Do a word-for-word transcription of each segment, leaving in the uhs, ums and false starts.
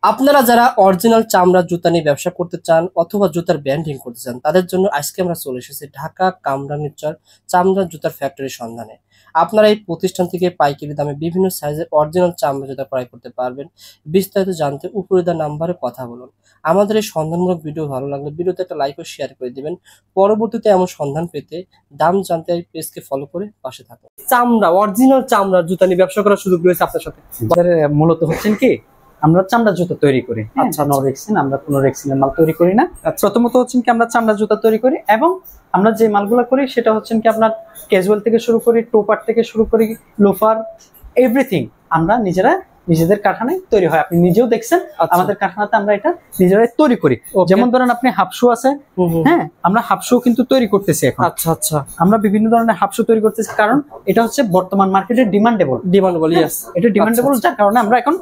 আপনারা যারা অরিজিনাল চামড়ার জুতা নিয়ে ব্যবসা করতে চান অথবা জুতার ব্র্যান্ডিং করতে চান তাদের জন্য আজকে আমরা চলে এসেছি ঢাকা কামরাঙ্গীরচর চামড়ার জুতার ফ্যাক্টরির সন্ধানে। আপনারা এই প্রতিষ্ঠান থেকে পাইকারি দামে বিভিন্ন সাইজের অরিজিনাল চামড়া জুতা ক্রয় করতে পারবেন। বিস্তারিত জানতে উপরে দেওয়া নাম্বারে কথা বলুন। আমাদের এই সন্ধানমূলক ভিডিও ভালো লাগলে ভিডিওতে একটা লাইক ও শেয়ার করে দিবেন। পরবর্তীতে এমন সন্ধান পেতে দাম জানতে এই পেজকে ফলো করে পাশে থাকুন। চামড়া অরিজিনাল চামড়ার জুতা নিয়ে ব্যবসা করার সুযোগ রয়েছে আপনার সাথে। মূলত হচ্ছেন কি আমরা চামড়া জুতা তৈরি করি। আচ্ছা, নো রেক্সিন, আমরা কোনো রেক্সিনের মাল তৈরি করি না। প্রথমত হচ্ছেন কি আমরা চামড়া জুতা তৈরি করি এবং আমরা যে মালগুলো করি সেটা হচ্ছেন কি আপনার ক্যাজুয়াল থেকে শুরু করি, টোপার থেকে শুরু করি, লোফার, এভরিথিং আমরা নিজেরা নিজেদের কারখানায় তৈরি হয়। আপনি নিজেও দেখছেন আমাদের কারখানাতে আমরা এটা নিজেরাই তৈরি করি। যেমন ধরেন আপনি হাফশু আছে, হ্যাঁ আমরা হাফশু কিন্তু তৈরি করতেছি এখন। আচ্ছা আচ্ছা, আমরা বিভিন্ন ধরনের হাফশু তৈরি করতেছি কারণ এটা হচ্ছে বর্তমান মার্কেটে ডিমান্ডেবল ডিমান্ডেবল ইয়েস এটা ডিমান্ডেবল যার কারণে আমরা এখন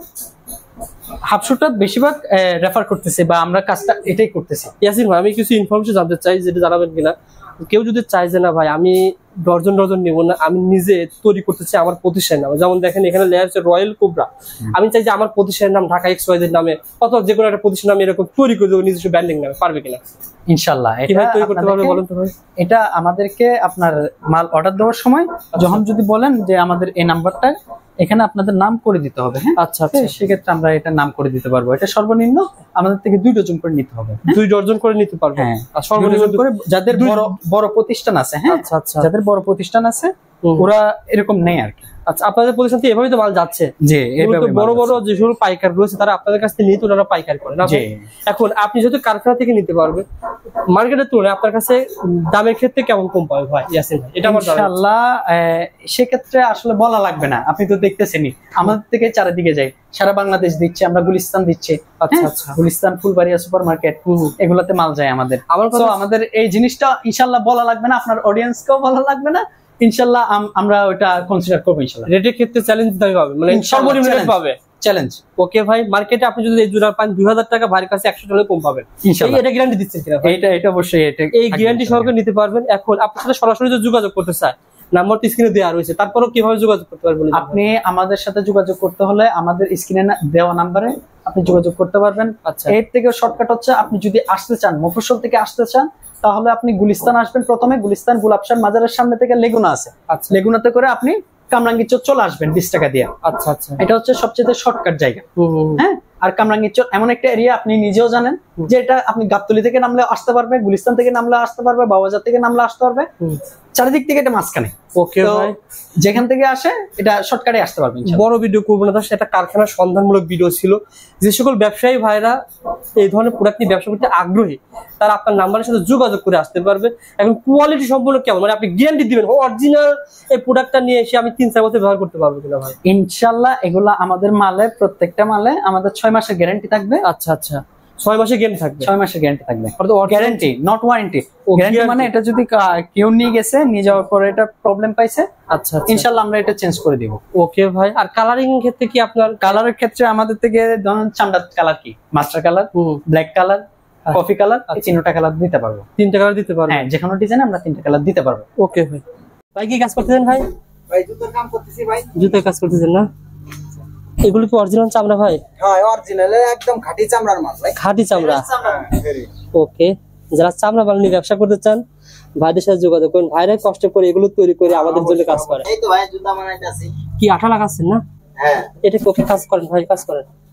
হাফশুটা বেশিরভাগ রেফার করতেছি বা আমরা কাজটা এটাই করতেছি। ইয়াসিন ভাই, আমি কিছু ইনফরমেশন জানতে চাই, যেটা জানাবেন কিনা। কেউ যদি চায় যে না ভাই আমি ডর্জন ডর্জন নেবো না, আমি নিজে তৈরি করতে চাই আমার প্রতিষ্ঠানের নামে, যেমন দেখেন এখানে লেয়ার হচ্ছে রয়্যাল কোবরা, আমি চাই যে আমার প্রতিষ্ঠানের নাম ঢাকা এক্স ওয়াই জেড নামে অথবা যে কোনো একটা প্রতিষ্ঠান নামে এরকম তৈরি করে দেবো নিজস্ব ব্র্যান্ডিং নামে, পারবে কিনা? ইনশাআল্লাহ এটা তৈরি করতে পারবে বলেন তো ভাই। এটা আমাদেরকে আপনার মাল অর্ডার দেওয়ার সময় যখন যদি বলেন যে আমাদের এই নাম্বারটা এখানে আপনাদের নাম করে দিতে হবে, হ্যাঁ আচ্ছা আচ্ছা, সেক্ষেত্রে আমরা এটা নাম করে দিতে পারবো। এটা সর্বনিম্ন আমাদের থেকে দুই ডজন করে নিতে হবে, দুই ডজন করে নিতে পারবো। হ্যাঁ, আর সর্বনিম্ন করে যাদের বড় বড় প্রতিষ্ঠান আছে, হ্যাঁ আচ্ছা আচ্ছা, যাদের বড় প্রতিষ্ঠান আছে ওরা এরকম নেই আর কি। আচ্ছা, আপনাদের প্রতিষ্ঠান থেকে এভাবেই তো মাল যাচ্ছে যে বড় বড় যে সকল পাইকার রয়েছে তারা আপনাদের কাছ থেকে নিয়ে ওনারা পাইকার করে না। এখন আপনি যেহেতু কারখানা থেকে নিতে পারবেন, মার্কেটের তুলনায় আপনার কাছে দামের ক্ষেত্রে কেমন কম পাবে ভাই ইয়াসিন ভাই? এটা আমার ইনশাআল্লাহ সেক্ষেত্রে আসলে বলা লাগবে না, আপনি তো দেখতেছেনই আমাদের থেকে চারিদিকে যাই, সারা বাংলাদেশ দিচ্ছে, আমরা গুলিস্তান দিচ্ছি। আচ্ছা আচ্ছা, গুলিস্তান, ফুলবাড়িয়া সুপার মার্কেট এগুলাতে মাল যায় আমাদের। তো আমাদের এই জিনিসটা ইনশাআল্লাহ বলা লাগবে না, আপনার অডিয়েন্সকেও বলা লাগবে না, ইনশাআল্লাহ আমরা ওটা কনসিডার করব। ইনশাআল্লাহ রেটের ক্ষেত্রে চ্যালেঞ্জ দিতে হবে, মানে সর্বনিম্ন রেট পাবে চ্যালেঞ্জ। ওকে ভাই, মার্কেটে আপনি যদি এই জোড়া পান দুই হাজার টাকা, ভাইয়ের কাছে একশো টাকা কম পাবেন ইনশাআল্লাহ। এটা গ্যারান্টি দিচ্ছেন কিনা? এটা এটা অবশ্যই এটা এই গ্যারান্টি সহকারে নিতে পারবেন। এখন আপনার সাথে সরাসরি যদি যোগাযোগ করতে চায়, নাম্বার তো স্ক্রিনে দেওয়া রয়েছে, তারপরেও কিভাবে যোগাযোগ করতে পারবেন? আপনি আমাদের সাথে যোগাযোগ করতে হলে আমাদের স্ক্রিনে দেওয়া নাম্বারে আপনি যোগাযোগ করতে পারবেন। আচ্ছা, এর থেকে শর্টকাট হচ্ছে আপনি যদি আসতে চান, মফস্বল থেকে আসতে চান, তাহলে আপনি গুলিস্তান আসবেন। প্রথমে গুলিস্তান গুলাবশান মাজারের সামনে থেকে লেগুনা আছে, আচ্ছা লেগুনাতে করে আপনি কামরাঙ্গীরচর চলে আসবেন বিশ টাকা দিয়ে। আচ্ছা আচ্ছা, এটা হচ্ছে সবচেয়ে শর্টকাট জায়গা। হ্যাঁ, আর কামরাঙ্গীরচর এমন একটা এরিয়া আপনি নিজেও জানেন যে এটা আপনি গাবতলী থেকে নামলে আসতে পারবে, গুলিস্তান থেকে নামলে আসতে পারবে, বাবাজার থেকে নামলে আসতে পারবে, চারিদিক থেকে এটা মাঝখানে। ওকে ভাই, যেখান থেকে আসে এটা শর্টকাটে আসতে পারবেন। বড় ভিডিও করবো না, সেটা কারখানার সন্ধানমূলক ভিডিও ছিল। যে সকল ব্যবসায়ী ভাইরা এই ধরনের প্রোডাক্ট নিয়ে ব্যবসা করতে আগ্রহী তারা আপনার নাম্বারের সাথে যোগাযোগ করে আসতে পারবে। এখন কোয়ালিটি সম্পূর্ণ কেমন, মানে আপনি গ্যারান্টি দিবেন অরিজিনাল এই প্রোডাক্টটা নিয়ে এসে আমি তিন চার বছর ব্যবহার করতে পারবো কিনা ভাই? ইনশাআল্লাহ এগুলা আমাদের মালে, প্রত্যেকটা মালে আমাদের ছয় মাসের গ্যারান্টি থাকবে। আচ্ছা আচ্ছা, ছয় মাসের গ্যারান্টি থাকবে? ছয় মাসের গ্যারান্টি থাকবে, গ্যারান্টি নট ওয়ারেন্টি। গ্যারান্টি মানে এটা যদি কেউ নিয়ে গেছে, নিয়ে যাওয়ার পরে এটা প্রবলেম পাইছে, আচ্ছা ইনশাআল্লাহ আমরা এটা চেঞ্জ করে দিব। ওকে ভাই, আর কালারিং এর ক্ষেত্রে কি আপনার? কালারের ক্ষেত্রে আমাদের থেকে ধরুন চামড়ার কালার কি master colour, black colour, coffee colour, এই তিনটা কালার দিতে পারবো। তিনটা কালার দিতে পারবো? হ্যাঁ, যে কোনো ডিজাইন আমরা তিনটা কালার দিতে পারবো। ওকে ভাই। ভাই কি কাজ করতেছেন ভাই? ভাই জুতার কাজ করতেছি ভাই। জুতার কাজ করতেছেন না? এগুলো কি অরিজিনাল চামড়া ভাই? হ্যাঁ অরিজিনাল, একদম খাঁটি চামড়ার মাল ভাই। খাঁটি চামড়া। ওকে, যারা চামড়া মাল নিয়ে ব্যবসা করতে চান ভাইদের সাথে যোগাযোগ করুন। ভাইরা কষ্ট করে এগুলো তৈরি করে আমাদের জন্য কাজ করে। এই তো ভাই জুতা বানাইতেছি। কি আঠা লাগাচ্ছেন না? হ্যাঁ, এটা ওকে কাজ করেন ভাই, কাজ করেন।